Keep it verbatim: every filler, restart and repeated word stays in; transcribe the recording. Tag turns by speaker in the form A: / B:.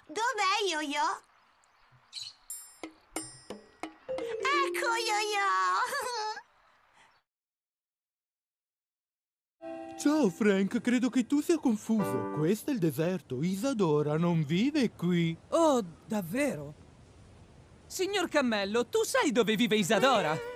A: Dov'è Yo-Yo? Ecco Yo-Yo!
B: Ciao Frank, credo che tu sia confuso. Questo è il deserto. Isadora non vive qui.
C: Oh, davvero? Signor Cammello, tu sai dove vive Isadora?